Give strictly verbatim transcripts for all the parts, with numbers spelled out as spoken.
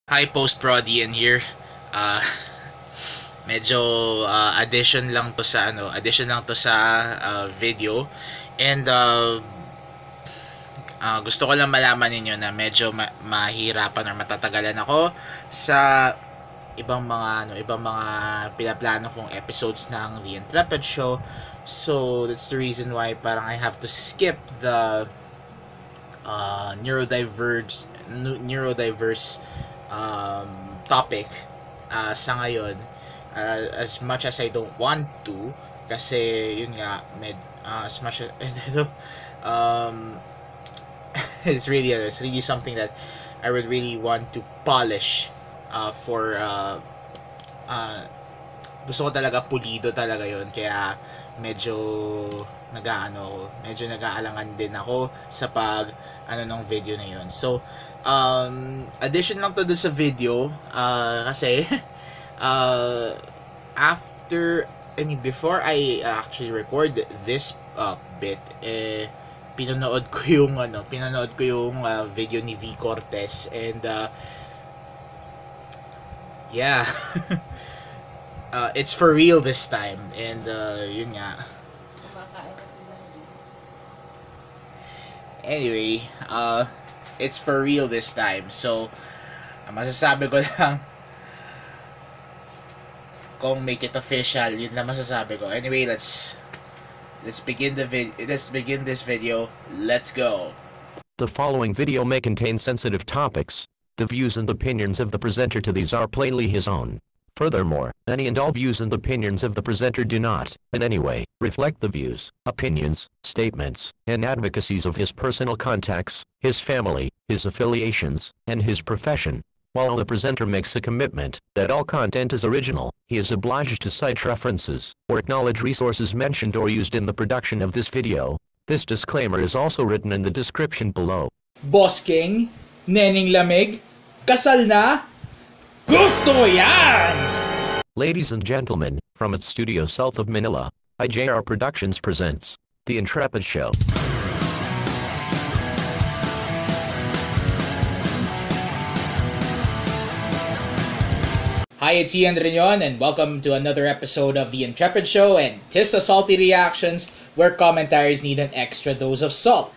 Hi, Post Prodian here. Uh, medyo uh, addition lang to sa ano, addition lang to sa uh, video. And uh, uh, gusto ko lang malaman ninyo na medyo ma- mahirapan or matatagalan ako sa ibang mga ano, ibang mga pinaplano kong episodes ng The Intrepid Show. So that's the reason why parang I have to skip the uh, neurodiverse neurodiverse um, topic uh, sa ngayon, uh, as much as I don't want to, kasi yun nga med uh, as much as um, it's really it's really something that I would really want to polish uh, for uh, uh, gusto ko talaga pulido talaga yon, kaya medyo nagaano medyo nag-aalangan din ako sa pag ano ng video na yon. So um addition lang to do sa video, uh, kasi uh, after I mean before I actually record this uh, bit, eh pinanood ko yung ano pinanood ko yung uh, video ni V Cortez, and uh, yeah. Uh, it's for real this time, and uh, yun nga. Anyway, uh, it's for real this time. So, ang masasabi ko lang, kung make it official, yun lang masasabi ko. Anyway, let's let's begin the vid let's begin this video. Let's go. The following video may contain sensitive topics. The views and opinions of the presenter to these are plainly his own. Furthermore, any and all views and opinions of the presenter do not, in any way, reflect the views, opinions, statements, and advocacies of his personal contacts, his family, his affiliations, and his profession. While the presenter makes a commitment that all content is original, he is obliged to cite references or acknowledge resources mentioned or used in the production of this video. This disclaimer is also written in the description below. Boss Keng, Neneng Lamig, kasal na? Gusto ko yan! Ladies and gentlemen, from its studio south of Manila, I J R Productions presents The Intrepid Show. Hi, it's Joseph Riñon, and welcome to another episode of The Intrepid Show, and tis a salty reactions where commentaries need an extra dose of salt.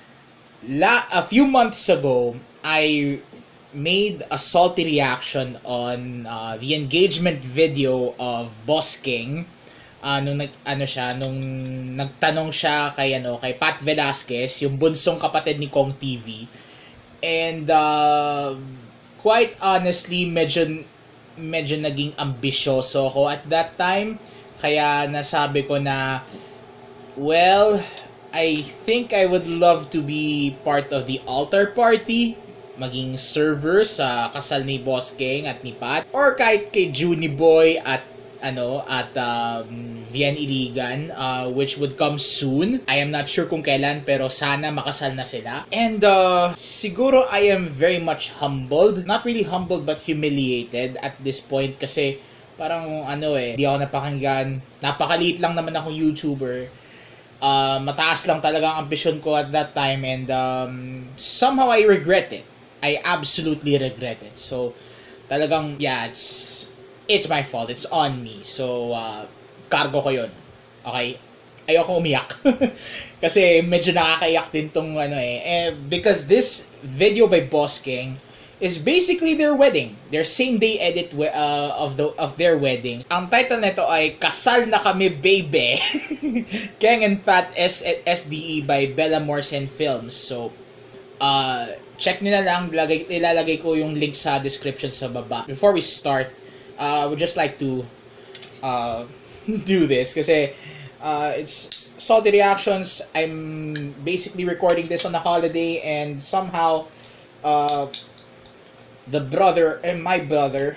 La a few months ago, I made a salty reaction on uh, the engagement video of Boss Keng. Uh, nung nag ano siya nung nagtanong siya kay ano kay Pat Velasquez, yung bunsong kapatid ni Kong T V. And uh, quite honestly, medyo medyo naging ambisyoso ko at that time, kaya nasabi ko na, well, I think I would love to be part of the altar party, maging server sa kasal ni Boss Keng at ni Pat, or kahit kay Junie Boy at ano at um, Vian Iligan, uh, which would come soon. I am not sure kung kailan, pero sana makasal na sila. And uh, siguro I am very much humbled, not really humbled but humiliated at this point, kasi parang ano eh, di ako napakinggan, napakaliit lang naman akong YouTuber. Uh, mataas lang talaga ang ambisyon ko at that time, and um, somehow I regret it. I absolutely regret it. So, talagang, yeah, it's, it's my fault. It's on me. So, uh, cargo ko yun. Okay? Ayoko umiyak. Kasi medyo nakakaiyak din tong ano eh. eh. Because this video by Boss Keng is basically their wedding. Their same day edit uh, of the of their wedding. Ang title nito ay Kasal na Kami Baby. Keng and Pat S D E by Bella Morsen Films. So, uh, check nyo na lang, lagay, ilalagay ko yung link sa description sa baba. Before we start, uh, I would just like to uh, do this kasi uh, it's salty reactions. I'm basically recording this on a holiday, and somehow uh, the brother, and my brother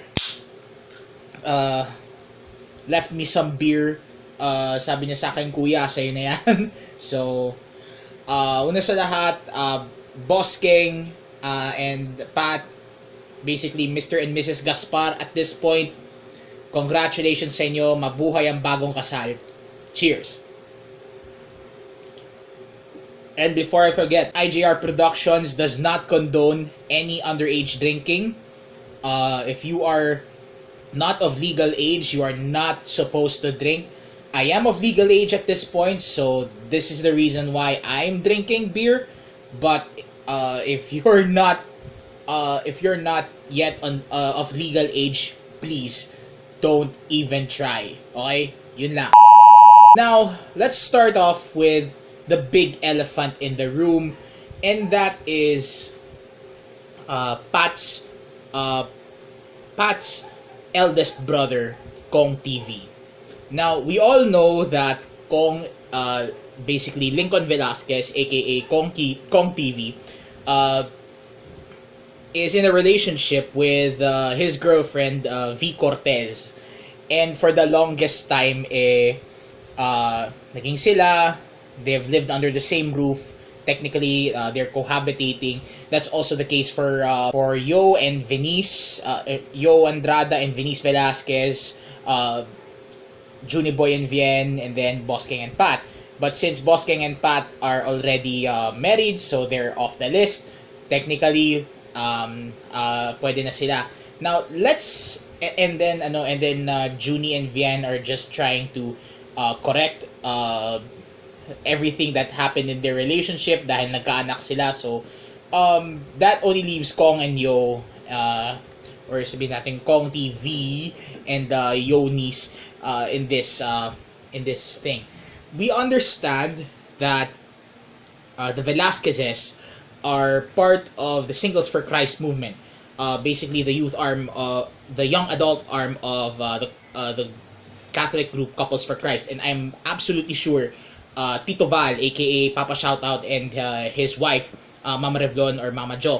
uh, left me some beer. Uh, sabi niya sa akin, kuya, sa'yo na yan. So, uh, una sa lahat, uh, Boss Keng uh, and Pat, basically Mister and Missus Gaspar at this point, congratulations sa inyo, mabuhay ang bagong kasal. Cheers! And before I forget, I J R Productions does not condone any underage drinking. Uh, if you are not of legal age, you are not supposed to drink. I am of legal age at this point, so this is the reason why I'm drinking beer. But uh, if you're not, uh, if you're not yet on uh, of legal age, please don't even try. Okay, yun lang. Now let's start off with the big elephant in the room, and that is uh, Pat's uh, Pat's eldest brother, Kong T V. Now, we all know that Kong, uh, basically Lincoln Velasquez, aka Kong, Ki- Kong T V, uh, is in a relationship with uh, his girlfriend, uh, V. Cortez. And for the longest time, eh, uh, naging sila, they've lived under the same roof. Technically, uh, they're cohabitating. That's also the case for uh, for Yo and Venice, uh, Yo Andrada and Venice Velasquez, uh, Junie Boy and Vien, and then Boss Keng and Pat. But since Boss Keng and Pat are already uh, married, so they're off the list. Technically, um, uh, pwede na sila. Now, let's and then ano and then uh, Junie and Vien are just trying to uh, correct uh, everything that happened in their relationship dahil nagkaanak sila. So, um, that only leaves Kong and Yo, uh, or sabihin natin Kong T V and uh, Yo Niece uh, in this uh, in this thing. We understand that uh, the Velasquezes are part of the Singles for Christ movement. Uh, basically, the youth arm, uh, the young adult arm of uh, the uh, the Catholic group Couples for Christ, and I'm absolutely sure uh, Tito Val, aka Papa Shoutout, and uh, his wife, uh, Mama Revlon or Mama Jo,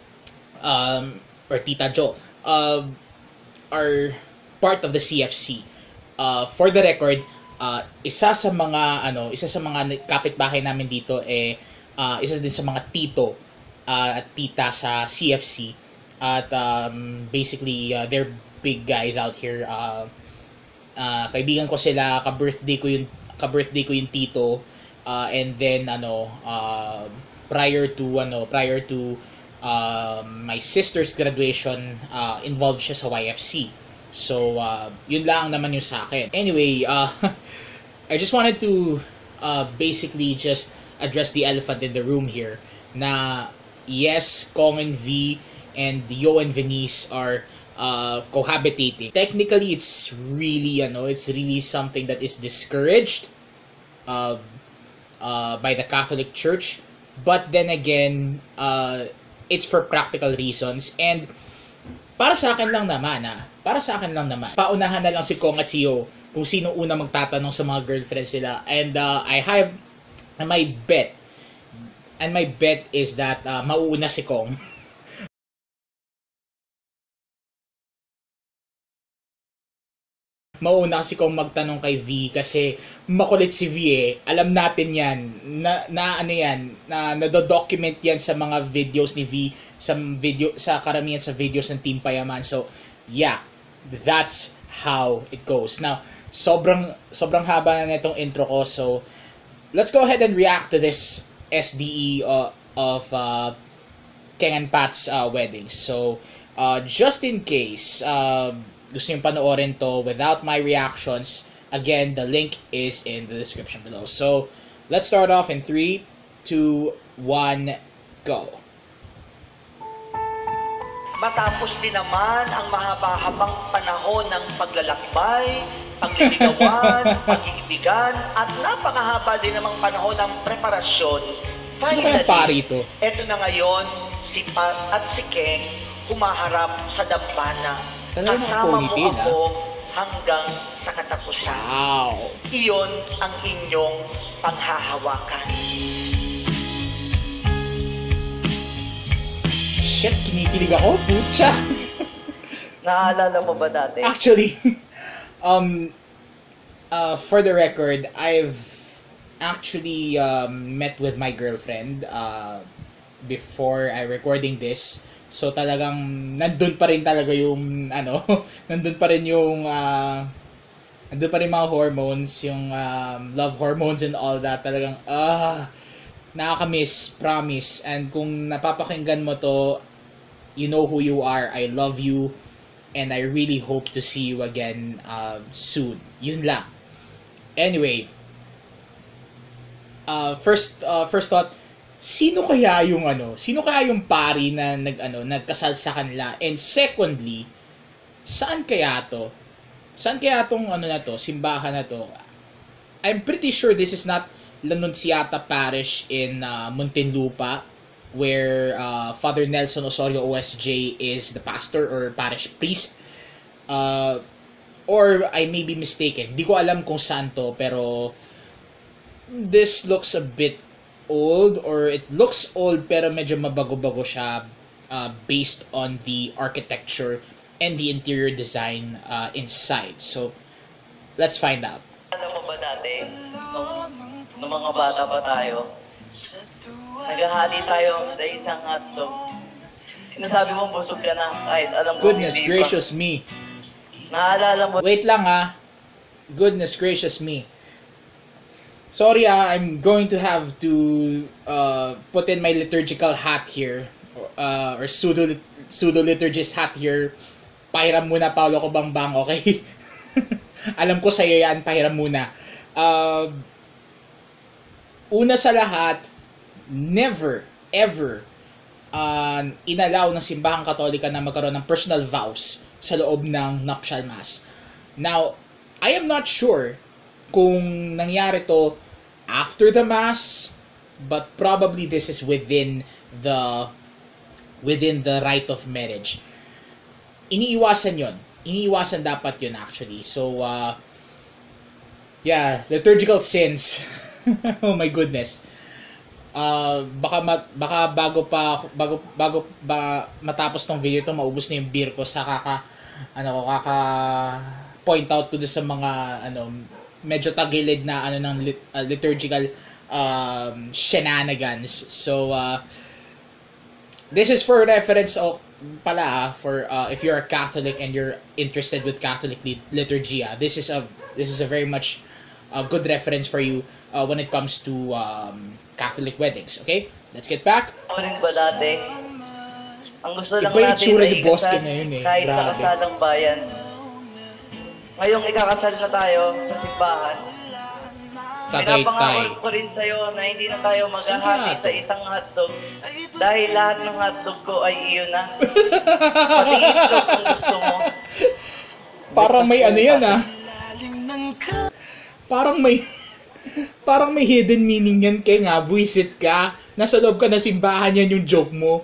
um, or Tita Jo, uh, are part of the C F C. Uh, for the record, uh, isa sa mga ano, isa sa mga kapitbahay namin dito eh uh, isa din sa mga tito uh, at tita sa C F C, at um, basically uh, they're big guys out here. Uh, uh, kaibigan ko sila, ka-birthday ko yung ka-birthday ko yung tito, uh, and then ano uh, prior to ano prior to uh, my sister's graduation, uh, involved siya sa Y F C. So uh, yun lang naman yung sa akin. Anyway, uh, I just wanted to uh, basically just address the elephant in the room here na yes, Kong and V and Yo and Venice are uh, cohabitating. Technically, it's really, ano, it's really something that is discouraged uh, uh, by the Catholic Church. But then again, uh, it's for practical reasons. And para sa akin lang naman, ah, para sa akin lang naman, paunahan na lang si Kong at si Yo kung sino una magtatanong sa mga girlfriends nila. And uh, I have my bet, and my bet is that uh, mauuna si Kong. Mauna kasi kung magtanong kay V kasi makulit si V eh. Alam natin yan. Na, na ano yan, na nado-document yan sa mga videos ni V, sa video sa karamihan sa videos ng Team Payaman. So, yeah, that's how it goes. Now, sobrang sobrang haba na nitong intro ko. So, let's go ahead and react to this S D E uh, of uh, Keng and Pat's uh, wedding. So, uh, just in case, uh, gusto nyo panoorin to without my reactions, again, the link is in the description below. So, let's start off in three, two, one, go. Matapos din naman ang mahaba-habang panahon ng paglalakbay, pagliligawan, pag-iibigan, at napakahaba din namang panahon ng preparasyon. Sino kayang pari ito? Eto na ngayon, si Pat at si Keng humaharap sa dambana. Kasama mo ako hanggang sa katapusan. Wow. Iyon ang inyong panghahawakan. Shit, kinikilig ako, putya. Naalala mo ba dati? Actually, um, uh, for the record, I've actually um, met with my girlfriend uh, before I recording this. So talagang nandun pa rin talaga yung ano, nandun pa rin yung uh, nandun pa rin mga hormones, yung um, love hormones and all that. Talagang ah, nakaka-miss, promise. And kung napapakinggan mo to, you know who you are. I love you. And I really hope to see you again uh, soon. Yun lang. Anyway, uh, first uh, first thought, sino kaya yung ano, sino kaya yung pari na nag ano, nagkasal sa kanila? And secondly, saan kaya to? Saan kaya tong ano na to, simbahan na to? I'm pretty sure this is not La Nunciata Parish in uh, Muntinlupa, where uh, Father Nelson Osorio O S J is the pastor or parish priest. Uh, or I may be mistaken. Di ko alam kung saan to, pero this looks a bit old, or it looks old pero medyo mabago-bago siya uh, based on the architecture and the interior design uh, inside. So, let's find out. Alam mo ba dati, nung, nung mga bata pa tayo, naghahali tayo sa isang hotdog. Sinasabi mong busog ka na kahit alam mo Goodness hindi gracious pa. me. Naalala mo. Wait lang ah. Goodness gracious me. Sorry ah, I'm going to have to uh, put in my liturgical hat here. Uh, or pseudo, pseudo-liturgist hat here. Pahiram muna, Paolo Kobangbang, okay? Alam ko sa'yo yan, pahiram muna. Uh, una sa lahat, never, ever uh, inalaw ng simbahang katolika na magkaroon ng personal vows sa loob ng nuptial mass. Now, I am not sure kung nangyari to after the mass, but probably this is within the within the rite of marriage. Iniiwasan yon. Iniiwasan dapat yun actually. So, uh, yeah, liturgical sins. Oh my goodness. Uh, baka mat, baka bago pa bago bago ba matapos tong video to maubos na yung beer ko sa kaka ano kaka point out to sa mga ano medyo tagilid na ano ng lit, uh, liturgical um, shenanigans. So uh, this is for reference of pala ah, for uh, if you're a Catholic and you're interested with Catholic lit- liturgy. Ah, this is a this is a very much a good reference for you uh, when it comes to um, Catholic weddings. Okay, let's get back. Ako rin ba dati? Ang gusto lang Iba yung natin itsura ay ni Bosque ikasal na yun eh. kahit sa Grabe. kasalang bayan. Ngayong ikakasal na tayo sa simbahan, Tagaytay. pinapangako ko rin sa'yo na hindi na tayo maghahati sa isang hotdog dahil lahat ng hotdog ko ay iyo na. Pati itlog kung gusto mo. Parang may ano yan ah. Parang may parang may hidden meaning yan, Keng nga. Buisit ka. Nasa loob ka na simbahan yan yung joke mo.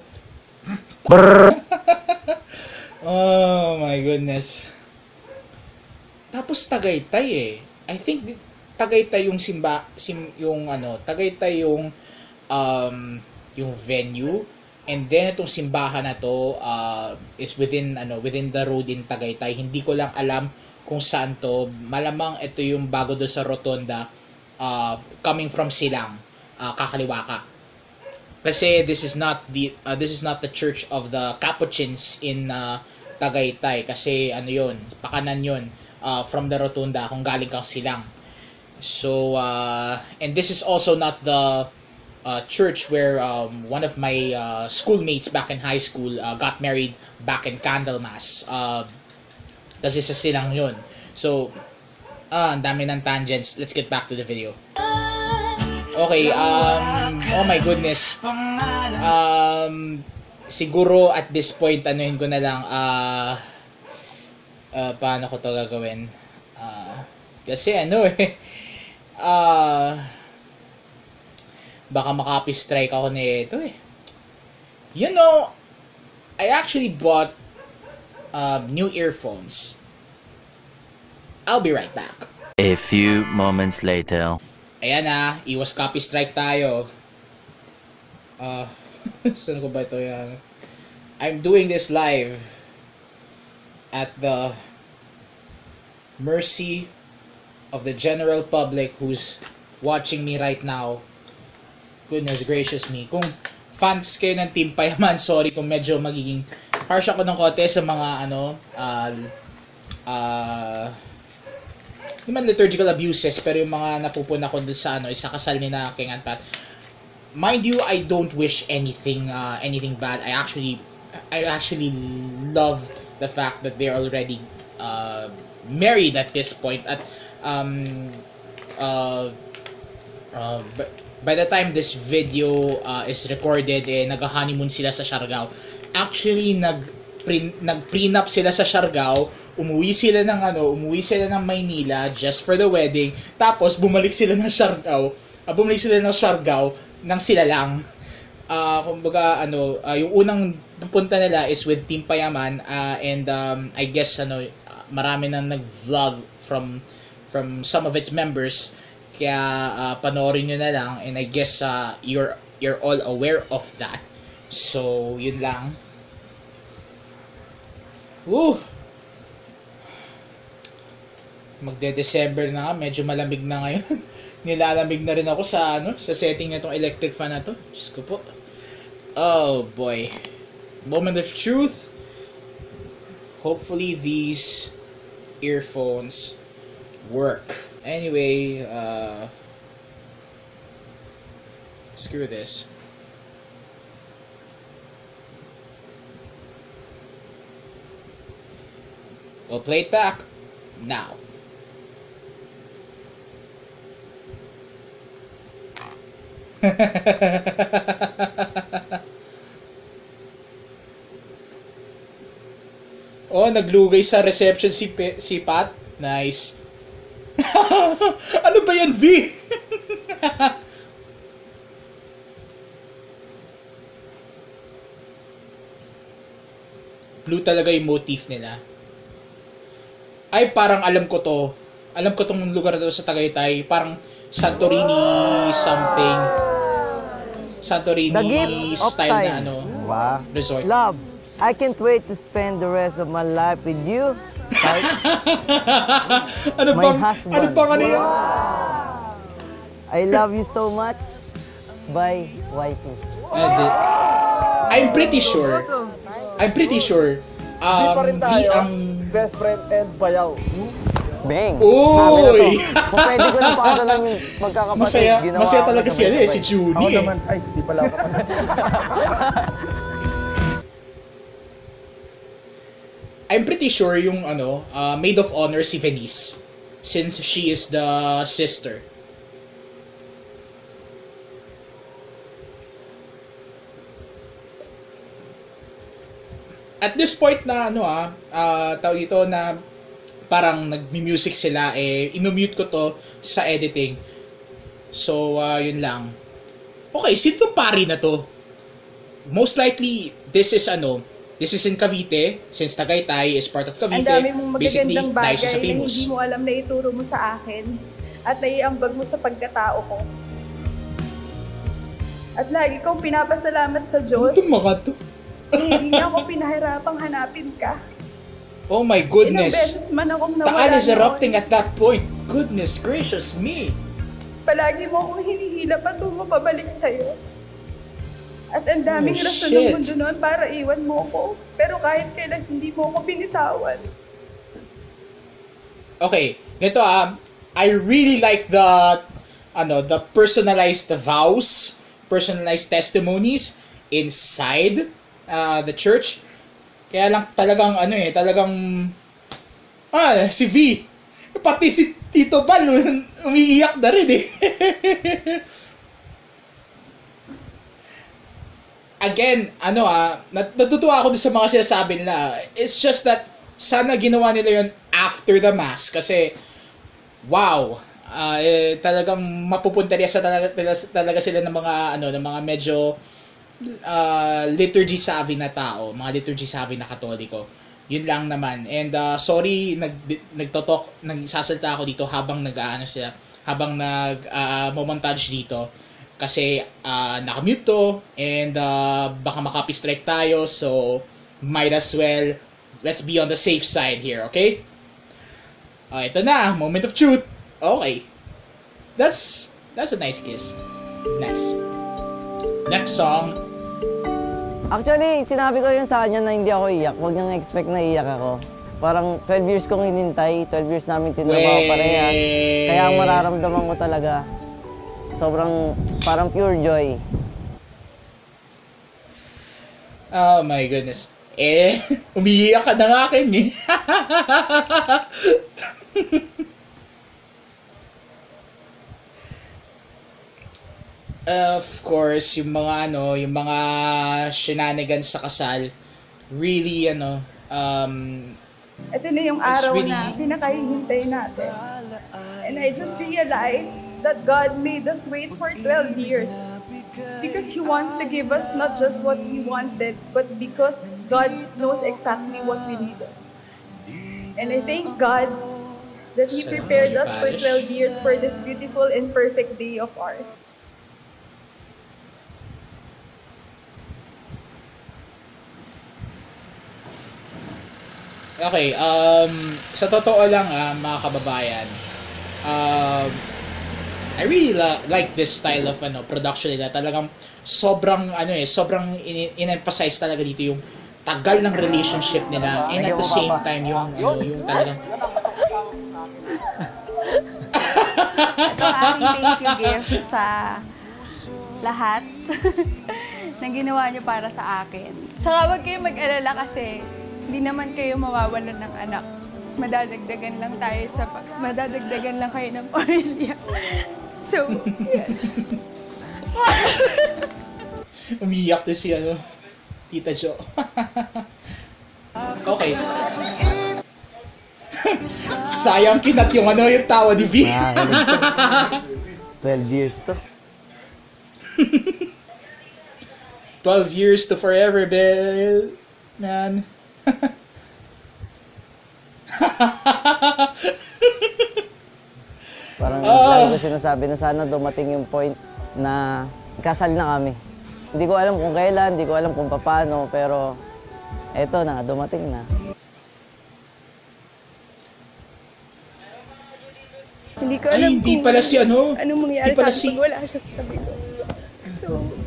Oh my goodness. Tapos Tagaytay eh. I think Tagaytay yung simba sim, yung ano, Tagaytay yung um yung venue, and then itong simbahan na to uh, is within ano within the road in Tagaytay. Hindi ko lang alam kung saan to. Malamang ito yung bago do sa rotonda uh, coming from Silang, uh, kakaliwa ka. Kasi this is not the uh, this is not the church of the Capuchins in uh, Tagaytay, kasi ano yon, pakanan yon uh, from the rotunda kung galing kang Silang. So uh, and this is also not the uh, church where um, one of my uh, schoolmates back in high school uh, got married back in Candlemas. Uh, kasi sa Silang yon. So ah, ang dami ng tangents. Let's get back to the video. Okay, um, oh my goodness. Um, siguro at this point, anuhin ko na lang, uh, uh, paano ko to gagawin? Uh, kasi ano eh, uh, baka makapi-strike ako nito eh. You know, I actually bought uh, new earphones. I'll be right back. A few moments later. Ayan na, iwas copy strike tayo. Uh, saan ko ba ito yan? I'm doing this live at the mercy of the general public who's watching me right now. Goodness gracious me. Kung fans kayo ng Team Payaman, sorry kung medyo magiging harsh ako ng konti sa mga ano, uh, uh, hindi man liturgical abuses, pero yung mga napupuna ko doon sa ano, isa kasal ni na Keng and Pat. Mind you, I don't wish anything uh, anything bad. I actually I actually love the fact that they're already uh, married at this point. At um, uh, uh, by, by the time this video uh, is recorded, eh, nag-honeymoon sila sa Siargao. Actually, nag pre, nag-prenup sila sa Siargao. Umuwi sila ng ano, umuwi sila ng Maynila just for the wedding. Tapos bumalik sila ng Siargao. Uh, bumalik sila ng Siargao nang sila lang. Uh, kumbaga ano, uh, yung unang punta nila is with Team Payaman, uh, and um, I guess ano, marami nang nag-vlog from from some of its members. Kaya uh, panoorin nyo na lang, and I guess uh, you're you're all aware of that. So, yun lang. Woo! Magde-December na nga, medyo malamig na ngayon. Nilalamig na rin ako sa ano, sa setting na itong electric fan na to. Diyos ko po. Oh boy. Moment of truth. Hopefully these earphones work. Anyway, uh screw this. We'll play it back now. Oh, naglugay sa reception si Pe- si Pat. Nice. Ano ba yan, V? Blue talaga yung motif nila. Ay, parang alam ko to. Alam ko tong lugar na to sa Tagaytay. Parang Santorini something. Santorini style na ano. Wow. Resort. Love, I can't wait to spend the rest of my life with you. Ano My bang, husband. ano bang ano yan? I love you so much. Bye, wifey. And, uh, I'm pretty sure, I'm pretty sure, um, di ang... Best friend and bayaw. Bang! Uy! Kung pwede ko na paaralan yung magkakapatid. Masaya, ginawa masaya ko talaga na si, ano, eh, si sabay-sabay. Junie Ako eh. naman, ay, di pala ako. I'm pretty sure yung ano, uh, maid of honor si Venice, since she is the sister. At this point na ano ah, uh, tawag ito na parang nagmi-music sila, eh, i-mute ko to sa editing. So, uh, yun lang. Okay, sino tong pari na to? Most likely, this is ano, this is in Cavite, since Tagaytay is part of Cavite. Ang dami mong Basically, magagandang bagay Diocese of na Imus. hindi mo alam na ituro mo sa akin at naiambag mo sa pagkatao ko. At lagi kong pinapasalamat sa Ano Diyos itong mga to? na hindi niya ako pinahirapang hanapin ka. Oh my Ilang goodness. beses man akong The nawala eye is noon. erupting at that point. Goodness gracious me. Palagi mo akong hinihila patungo pabalik sa'yo. At ang daming Oh, rason shit. ng mundo noon para iwan mo ako. Pero kahit kailan hindi mo ako binitawan. Okay, ganito ah. I really like the ano, the personalized vows, personalized testimonies inside uh, the church. Kaya lang talagang ano eh, talagang ah, si V. Pati si Tito Val umiiyak na rin eh. Again, ano ah, nat- natutuwa ako dun sa mga sinasabi nila. It's just that sana ginawa nila yon after the mass kasi wow, ah, eh, talagang mapupunta rin sa talaga, talaga sila ng mga ano, ng mga medyo uh, liturgy savvy na tao, mga liturgy savvy na Katoliko. Yun lang naman. And uh, sorry, nag nagtotok, nagsasalta ako dito habang nag-aano sila, habang nag uh, montage dito kasi uh, naka-mute to and uh, baka makapi-strike tayo, so might as well let's be on the safe side here, okay? Oh, ito na, moment of truth. Okay. That's that's a nice kiss. Nice. Next song. Actually, sinabi ko yun sa kanya na hindi ako iyak. Huwag niyang expect na iyak ako. Parang twelve years kong hinintay, twelve years namin tinrabaho parehas. Kaya ang mararamdaman ko talaga, sobrang parang pure joy. Oh my goodness. Eh, umiiyak ka na nga akin eh. Of course, yung mga ano, yung mga shenanigans sa kasal, really ano, um, Ito na yung It's araw really- na pinakahihintay natin. And I just realized that God made us wait for twelve years. Because He wants to give us not just what we wanted, but because God knows exactly what we needed. And I thank God that He Sa prepared Holy us for Parish. twelve years for this beautiful and perfect day of ours. Okay, um, sa totoo lang ah, mga kababayan, um, I really la- like this style of ano production nila. Talagang sobrang ano eh, sobrang in- in-emphasize talaga dito yung tagal ng relationship nila and at the same time yung ano yung talagang Ito ang aking thank you gift sa lahat na ginawa niyo para sa akin. Saka huwag kayong mag-alala kasi hindi naman kayo mawawalan ng anak. Madadagdagan lang tayo sa pa- madadagdagan lang kayo ng pamilya. So, yeah. umiyak to si ano, Tita Jo. Okay. Sayang kinat yung ano yung tawa ni V. Nakakilig to. twelve years to. twelve years to forever, Bill. Man. Parang Ah. lagi ko sinasabi na sana dumating yung point na kasal na kami. Hindi ko alam kung kailan, hindi ko alam kung paano, pero eto na, dumating na. Hindi ko Ay, alam hindi kung pala si ano. anong mangyayari Hindi pala sa akin si- pag wala siya sa tabi ko. So,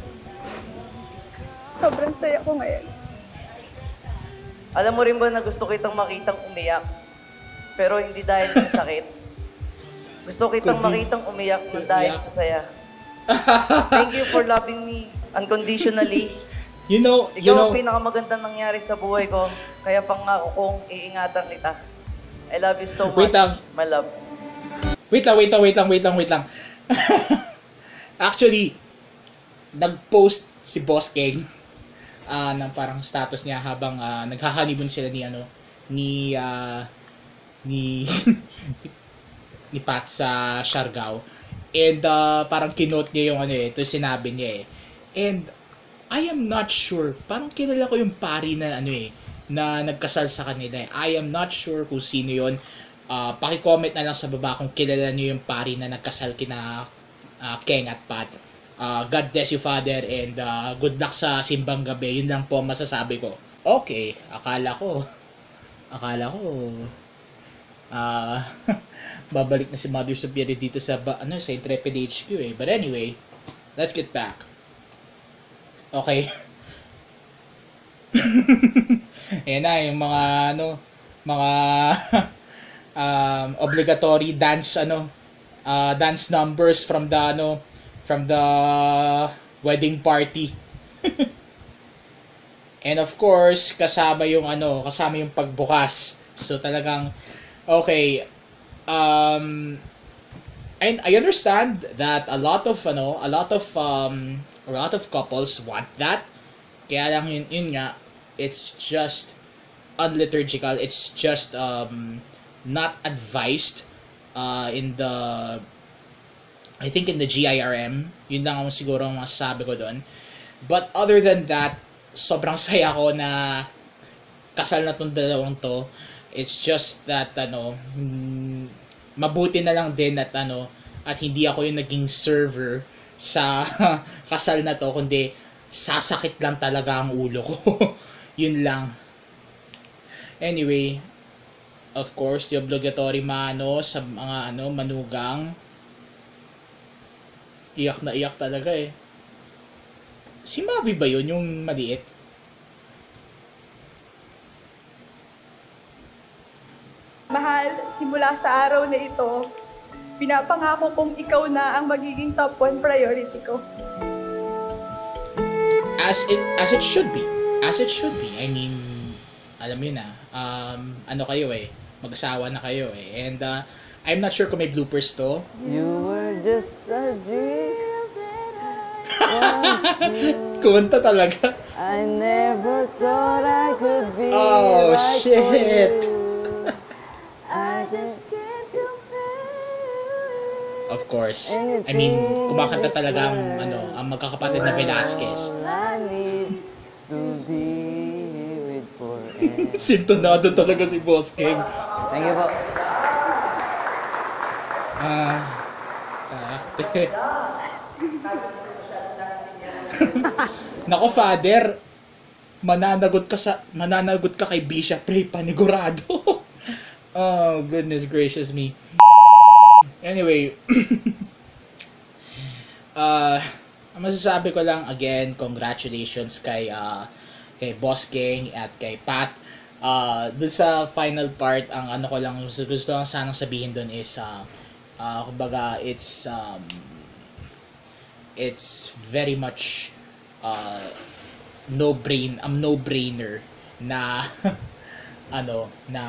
sobrang saya ko ngayon. Alam mo rin ba na gusto kitang makitang umiyak, pero hindi dahil sa sakit. Gusto kitang Kundi- makitang umiyak ng dahil Umiyak. sa saya. Thank you for loving me unconditionally. You know, Ikaw you know, ang pinakamagandang nangyari sa buhay ko, kaya pangako kong iingatan kita. I love you so much, Wait lang. my love. wait lang, wait lang, wait lang, wait lang, wait lang. Actually, nag-post si Boss Keng ah ng parang status niya habang ah, nagha-honeymoon sila ni ano ni ah, ni ni Pat sa Siargao. And ah, parang kinote niya yung ano eh, ito sinabi niya eh. And I am not sure, parang kilala ko yung pari na ano eh, na nagkasal sa kanila eh. I am not sure kung sino yun. Ah, paki-comment na lang sa baba kung kilala niyo yung pari na nagkasal kina ah, Keng at Pat. Ah, God bless you, Father, and ah, good luck sa simbang gabi. Yun lang po ang masasabi ko. Okay, akala ko, akala ko, ah, babalik na si Mother Superior dito sa, ba- ano, sa Intrepid H Q eh. But anyway, let's get back. Okay. Ayan na, yung mga, ano, mga, um, obligatory dance, ano, uh, dance numbers from the, ano, from the wedding party. And of course, kasama yung, ano, kasama yung pagbukas. So talagang, okay, um, and I understand that a lot of, ano, a lot of, um, a lot of couples want that. Kaya lang yun, yun nga, it's just unliturgical. It's just um, not advised uh, in the, I think in the G I R M. Yun lang ang siguro ang masasabi ko doon. But other than that, sobrang saya ko na kasal na tong dalawang to. It's just that, ano, mm, mabuti na lang din at, ano, at hindi ako yung naging server sa kasal na to, kundi sasakit lang talaga ang ulo ko. Yun lang. Anyway, of course, the obligatory mano sa mga ano, manugang. Iyak na iyak talaga eh. Si Mavi ba yun, yung maliit? Mahal, simula sa araw na ito, pinapangako kong ikaw na ang magiging top one priority ko. As it as it should be. As it should be. I mean, alam mo na, um, ano kayo eh, mag-asawa na kayo eh. And uh, I'm not sure kung may bloopers to. You were just a dream. Kumanta talaga. I never thought I could be Oh, right shit. for you. I just can't compare. Of course. I mean, kumakanta talaga ang, ano, ang magkakapatid na Velasquez. All I need to be with forever. Sintonado talaga si Boss King. Thank you po. Ah, takte. Nako, Father, mananagot ka sa mananagot ka kay Bisha, pray panigurado. Oh, goodness gracious me. Anyway, uh, ang masasabi ko lang again, congratulations kay uh, kay Boss King at kay Pat. Uh, dun sa final part, ang ano ko lang gusto ko lang sanang sabihin dun is uh, uh, kumbaga it's um, it's very much uh, no brain um, no brainer na ano na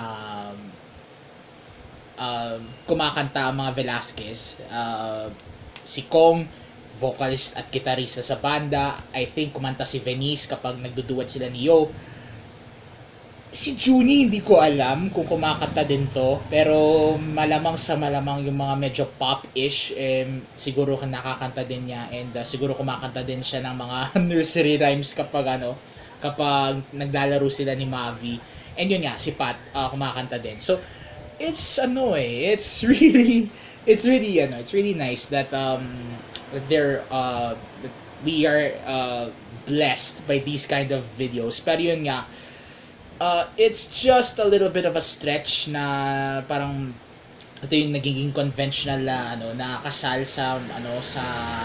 um, kumakanta ang mga Velasquez, uh, si Kong vocalist at gitarista sa banda. I think kumanta si Venice kapag nagduduet sila ni Yo. Si Junie, hindi ko alam kung kumakanta din to, pero malamang sa malamang yung mga medyo pop-ish, eh, siguro nakakanta din niya, and uh, siguro kumakanta din siya ng mga nursery rhymes kapag ano, kapag naglalaro sila ni Mavi. And yun nga, si Pat uh, kumakanta din. So, it's ano eh, it's really, it's really, ano, it's really nice that um, that they're, uh, that we are uh, blessed by these kind of videos. Pero yun nga, Uh, it's just a little bit of a stretch na parang ito yung nagiging conventional na ano na kasal sa ano sa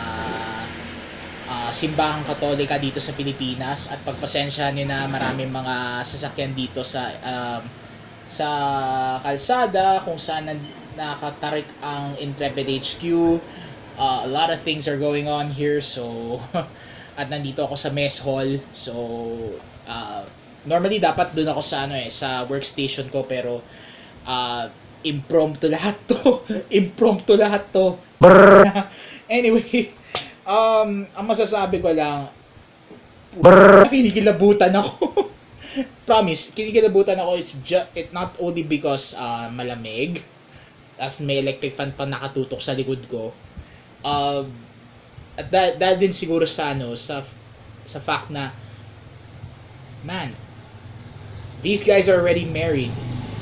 uh, simbahang Katolika dito sa Pilipinas, at pagpasensya niyo na maraming mga sasakyan dito sa um, sa kalsada kung saan nakatarik ang Intrepid H Q. Uh, a lot of things are going on here, so at nandito ako sa mess hall, so uh, normally dapat doon ako sa ano eh sa workstation ko, pero uh, impromptu lahat to. Impromptu lahat to. Anyway, um ang masasabi ko lang, kinikilabutan ako. Promise, kinikilabutan ako. It's just it not only because uh, malamig, as may electric fan pa nakatutok sa likod ko. Uh, at dahil da, din siguro sa ano sa sa fact na, man, these guys are already married.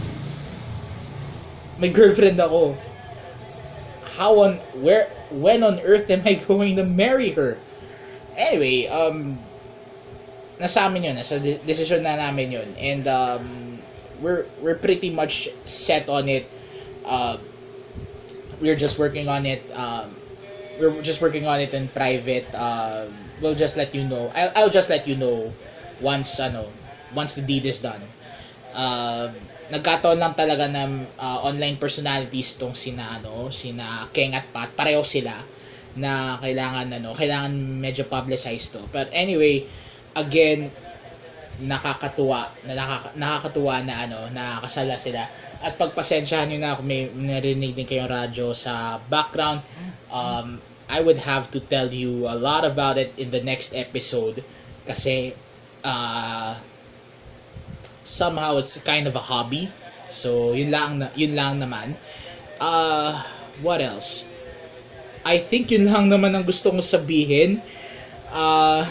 May girlfriend ako. How on, where, when on earth am I going to marry her? Anyway, um, nasa amin yun, nasa decision na namin yun. And, um, we're, we're pretty much set on it. Uh, we're just working on it. Um, we're just working on it in private. Uh, we'll just let you know. I'll, I'll just let you know once, ano, once the deed is done. Uh, nagkataon lang talaga ng uh, online personalities tong sina ano, sina Keng at Pat, pareho sila na kailangan ano, kailangan medyo publicize to. But anyway, again, nakakatuwa, na nakaka, nakakatuwa na ano, nakakasala sila. At pagpasensyahan niyo na kung may narinig din kayong radyo sa background. Um, I would have to tell you a lot about it in the next episode kasi uh, somehow it's kind of a hobby. So, yun lang, yun lang naman. Uh, what else? I think yun lang naman ang gusto kong sabihin. Uh,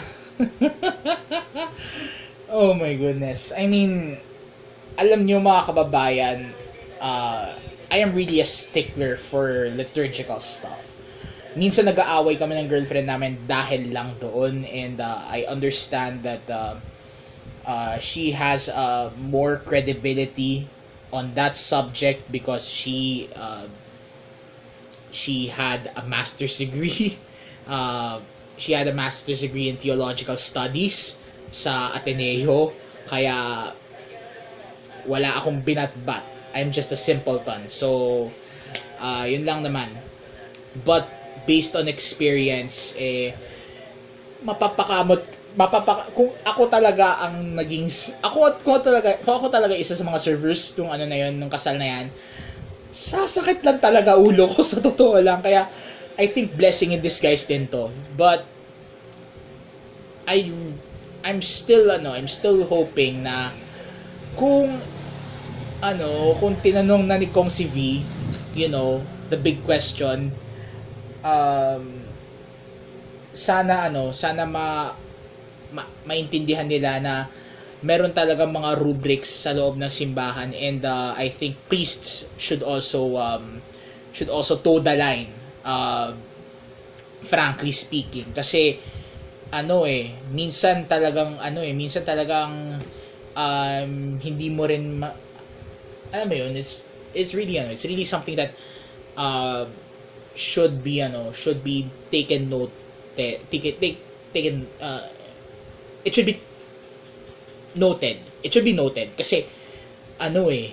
oh my goodness. I mean, alam nyo mga kababayan, uh, I am really a stickler for liturgical stuff. Minsan nag-aaway kami ng girlfriend namin dahil lang doon, and uh, I understand that uh, Uh, she has uh, more credibility on that subject because she uh, she had a master's degree. Uh, she had a master's degree in theological studies sa Ateneo. Kaya wala akong binatbat. I'm just a simpleton. So, uh, yun lang naman. But based on experience, eh, mapapakamot mapapa kung ako talaga ang naging ako kung ako talaga kung ako talaga isa sa mga servers nung ano na yon nung kasal na yan, sasakit lang talaga ulo ko sa totoo lang. Kaya I think blessing in disguise din to. But I I'm still ano, I'm still hoping na kung ano, kung tinanong na ni Kong si V, you know, the big question, um sana ano, sana ma, ma maintindihan nila na meron talagang mga rubrics sa loob ng simbahan, and uh, I think priests should also um, should also toe the line, uh, frankly speaking, kasi ano eh minsan talagang ano eh minsan talagang um, hindi mo rin ma- alam mo yun, it's it's really ano it's really something that uh, should be ano should be taken note take take taken uh, it should be noted. It should be noted kasi ano eh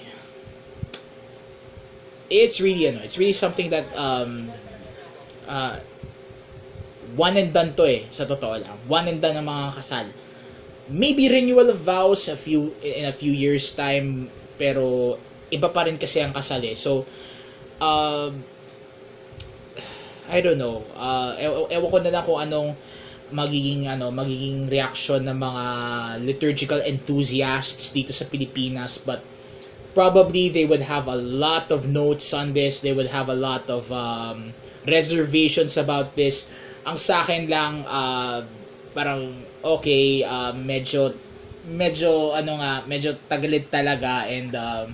it's really ano it's really something that um uh one and done to eh sa totoo lang. One and done ang mga kasal. Maybe renewal of vows a few in a few years time, pero iba pa rin kasi ang kasal eh. So um I don't know. Uh ew- ewan ko na lang kung anong magiging ano magiging reaction ng mga liturgical enthusiasts dito sa Pilipinas, but probably they would have a lot of notes on this. They would have a lot of um, reservations about this. Ang sa akin lang uh, parang okay, uh, medyo medyo ano nga medyo taglit talaga, and um,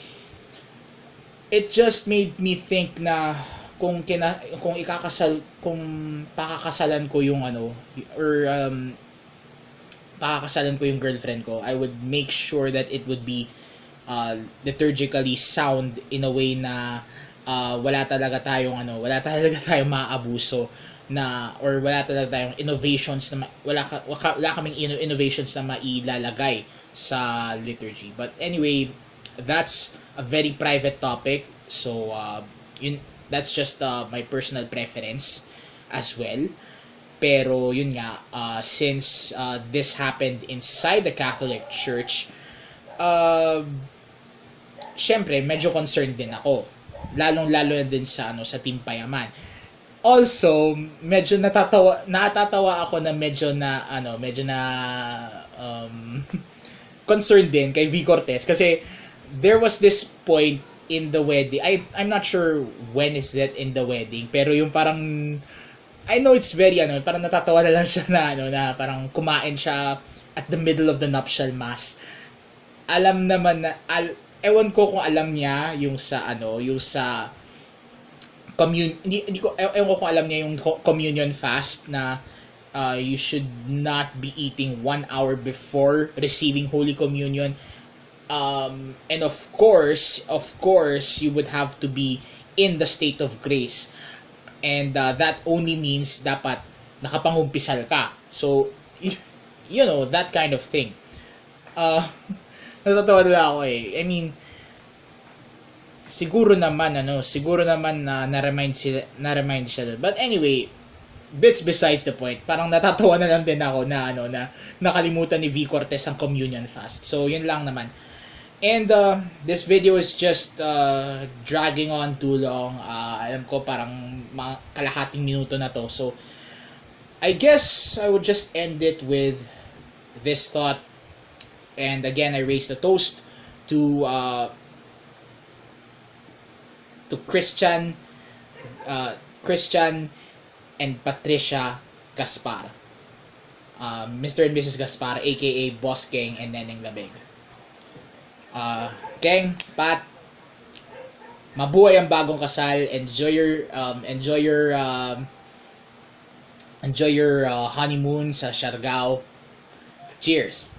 it just made me think na kung kina kung ikakasal kung pakakasalan ko yung ano or um pakakasalan ko yung girlfriend ko, I would make sure that it would be uh, liturgically sound in a way na uh, wala talaga tayong ano wala talaga tayong maabuso na, or wala talaga tayong innovations na wala ka, wala kaming innovations na mailalagay sa liturgy. But anyway, that's a very private topic, so uh, yun that's just uh, my personal preference as well. Pero yun nga, uh, since uh, this happened inside the Catholic Church, uh, syempre medyo concerned din ako. Lalong-lalo na din sa ano sa Team Payaman. Also, medyo natatawa natatawa ako na medyo na ano, medyo na um, concerned din kay V Cortez kasi there was this point in the wedding. I I'm not sure when is that in the wedding, pero yung parang I know it's very ano, parang natatawa na lang siya na ano na parang kumain siya at the middle of the nuptial mass. Alam naman na al, ewan ko kung alam niya yung sa ano, yung sa commun hindi, hindi ko ewan ko kung alam niya yung communion fast na uh, you should not be eating one hour before receiving Holy Communion. Um, and of course, of course, you would have to be in the state of grace. And uh, that only means dapat nakapangumpisal ka. So, you, you know, that kind of thing. Uh, natatawa na ako eh. I mean, siguro naman, ano, siguro naman na na-remind sila, na-remind siya. But anyway, bits besides the point. Parang natatawa na lang din ako na, ano, na nakalimutan ni V Cortez ang communion fast. So, yun lang naman. And uh, this video is just uh, dragging on too long. Uh, alam ko parang mga kalahating minuto na to. So, I guess I would just end it with this thought. And again, I raise the toast to uh, to Christian, uh, Christian and Patricia Gaspar. Uh, Mister and Missus Gaspar, aka Boss Keng and Neneng Labig. Uh, Keng, Pat, mabuhay ang bagong kasal. Enjoy your um, enjoy your um, enjoy your uh, honeymoon sa Siargao. Cheers.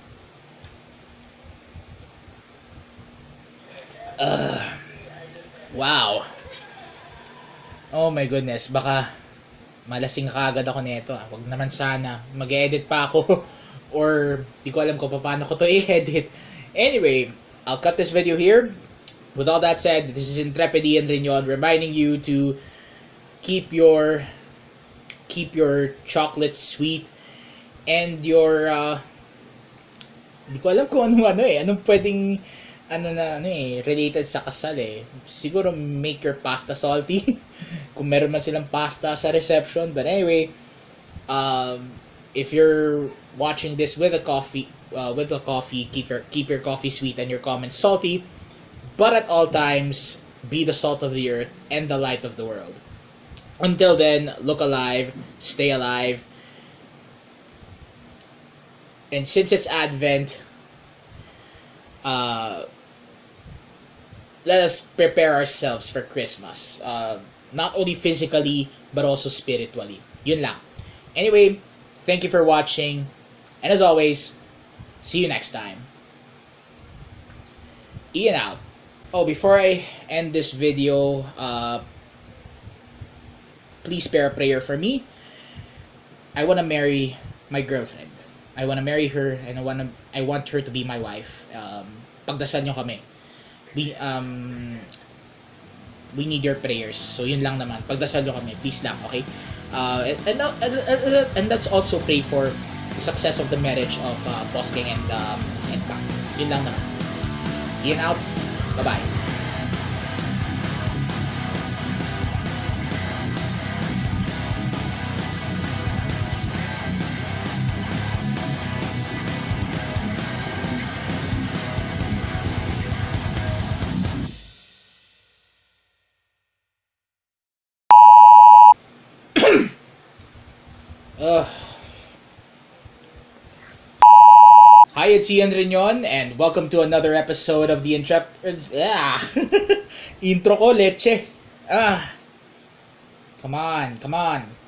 Uh, wow. Oh my goodness, baka malasing kaagad ako nito. Ah. Wag naman sana. Mag-edit pa ako or di ko alam kung paano ko to i-edit. Anyway, I'll cut this video here. With all that said, this is Intrepidi and Riñon reminding you to keep your keep your chocolate sweet and your uh, hindi ko alam kung anong ano eh, anong pwedeng ano na ano eh, related sa kasal eh. Siguro make your pasta salty. Kung meron man silang pasta sa reception. But anyway, um, if you're watching this with a coffee, uh, with a coffee, keep your keep your coffee sweet and your comments salty. But at all times, be the salt of the earth and the light of the world. Until then, look alive, stay alive. And since it's Advent, uh, let us prepare ourselves for Christmas. Uh, not only physically, but also spiritually. Yun lang. Anyway, thank you for watching. And as always, see you next time. Ian out. Oh, before I end this video, uh, please spare a prayer for me. I want to marry my girlfriend. I want to marry her and I want to, I want her to be my wife. Um, pagdasal nyo kami. We, um, we need your prayers. So, yun lang naman. Pagdasal nyo kami. Please lang, okay? Uh, and, and, and, and let's also pray for the success of the marriage of uh, Boss Keng and, um, and Kang. Yun lang naman. Ian out. Bye-bye. Uh. Hi, it's Joseph Riñon, and welcome to another episode of the Intrepid... Ah! Intro ko, leche. Ah! Come on, come on.